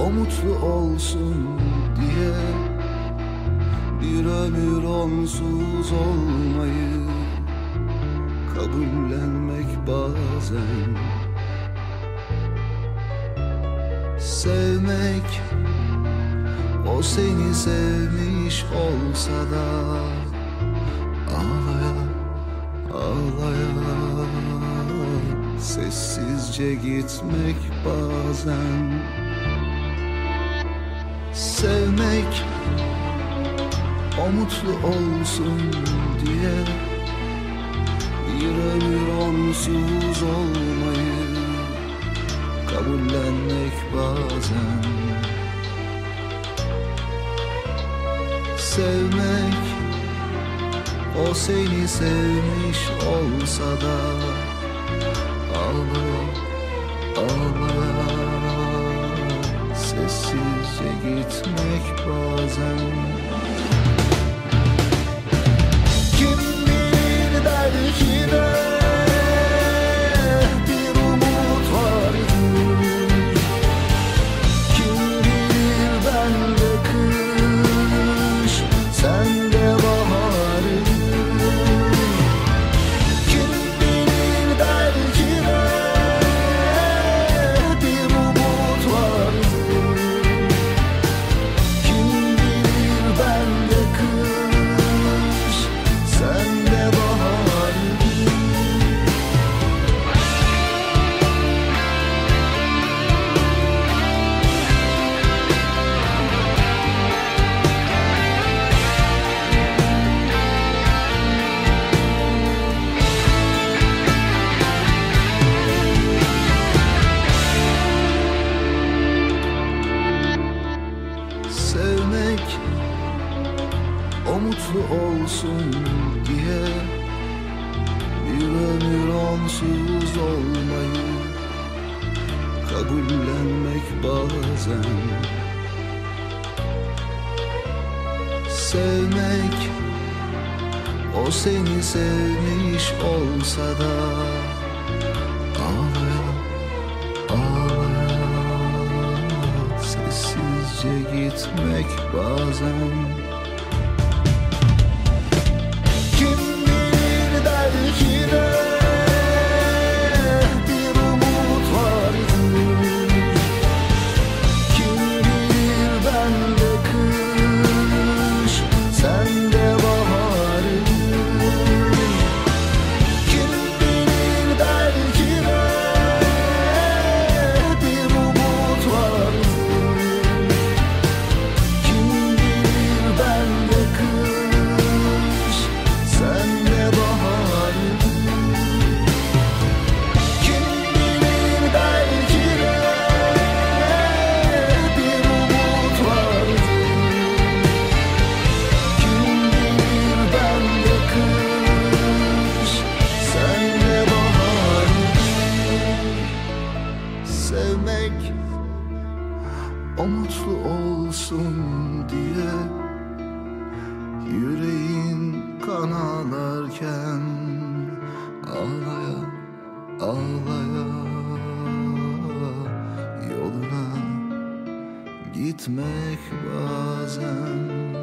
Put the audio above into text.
o mutlu olsun diye bir ömür onsuz olmayı kabullenmek bazen. Sevmek, o seni sevmiş olsa da ağlaya ağlaya sessizce gitmek bazen. Sevmek, o mutlu olsun diye bir ömür onsuz olmayı kabullenmek bazen. Sevmek, o seni sevmiş olsa da ağlaya ağlaya sessizce gitmek bazen. Kim bilir belki de bir umut vardır. Kim bilir bende kış, sende baharı. Kim bilir belki de bir umut vardır. Kim bilir bende kış, sende baharı. Sevmek, o mutlu olsun diye bir ömür onsuz olmayı kabullenmek bazen. Sevmek, o seni sevmiş olsa da ağlaya ağlaya sessizce gitmek bazen. Kim bilir belki de bir umut vardır. Kim bilir bende kış, sende baharı. Kim bilir belki de bir umut vardır. Kim bilir bende kış, sende baharı. Kim bilir belki de bir umut vardır. Kim bilir bende kış, sende baharı. Sevmek, o mutlu olsun diye yüreğin kan ağlarken ağlaya ağlaya yoluna gitmek bazen.